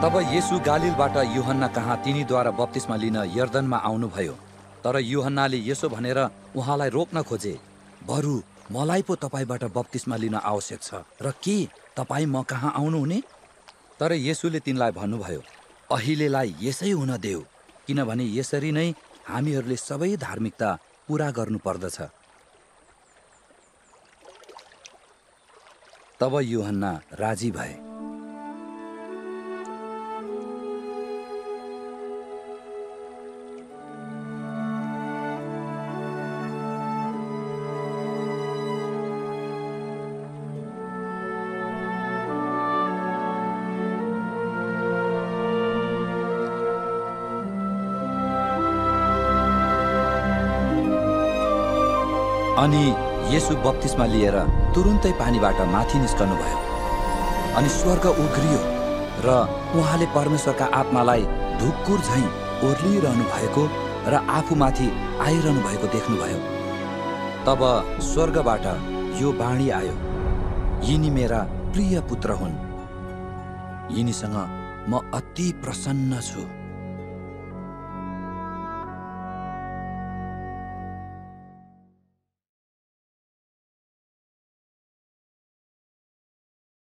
तब येशू गालिलबाट यूहन्ना कहाँ तिनीद्वारा बप्तिस्मा लिन यर्दनमा आउनुभयो। तर यूहन्नाले यसो भनेर उहाँलाई रोक्न खोजे, बरु मलाई पो तपाईबाट बप्तिस्मा लिन आवश्यक छ र के तपाईँ म कहाँ आउनुहुने? तर येशूले तिनलाई भन्नुभयो, अहिलेलाई यसै हुन देऊ, किनभने यसरी नै हामीहरूले सबै धार्मिकता पूरा गर्नुपर्दछ। तब यूहन्ना राजी भए। अनि येशू बप्तिस्मा लिएर तुरुन्तै पानीबाट माथि निस्कनु भयो। अनि स्वर्ग उघ्रियो र उहाँले परमेश्वरका आत्मालाई ढुक्कुर झैँ ओर्लिरहनु भएको र आफूमाथि आइरहनु भएको देख्नुभयो। तब स्वर्गबाट यो बाणी आयो, यिनी मेरा प्रिय पुत्र हुन्, यिनीसँग म अति प्रसन्न छु।